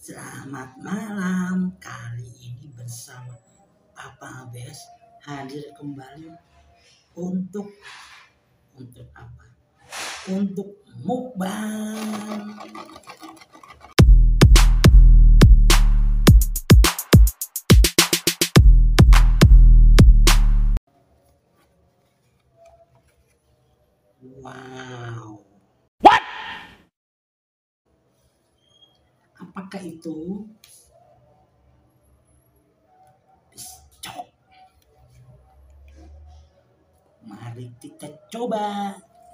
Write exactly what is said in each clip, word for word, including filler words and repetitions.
Selamat malam, kali ini bersama Papa Abes hadir kembali untuk untuk apa? Untuk mukbang. Wow. What? Apakah itu? Cok. Mari kita coba.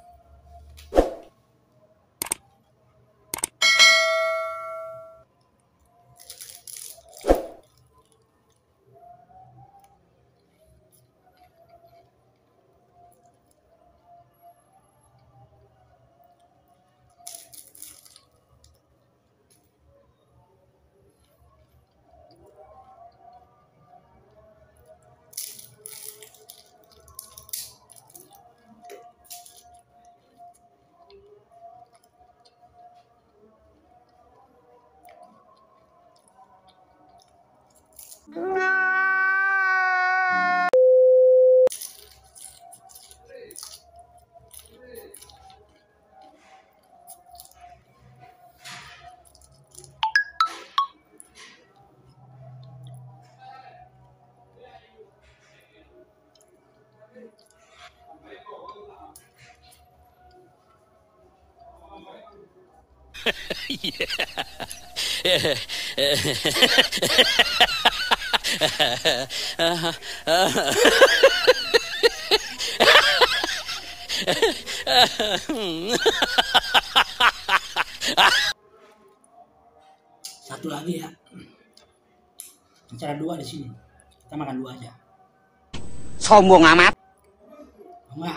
Satu lagi ya. Cara dua di sini. Kita makan dua aja. Sombong amat. Enggak.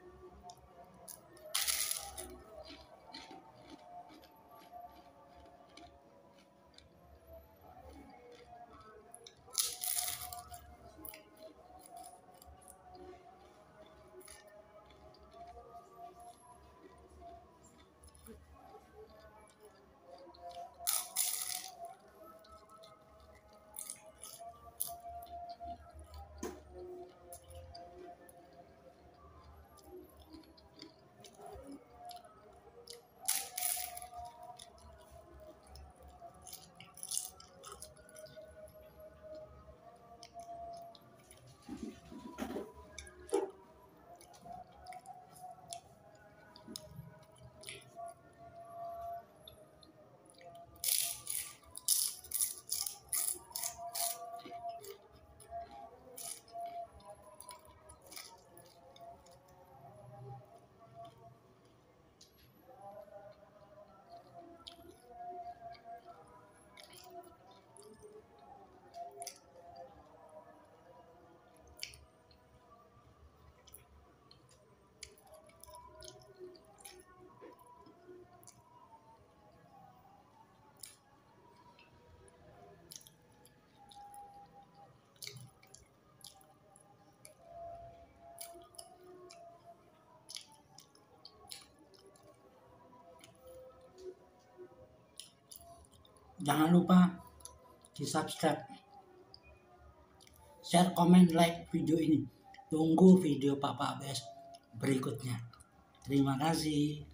Jangan lupa di subscribe, share, komen, like video ini. Tunggu video Papa Abes berikutnya. Terima kasih.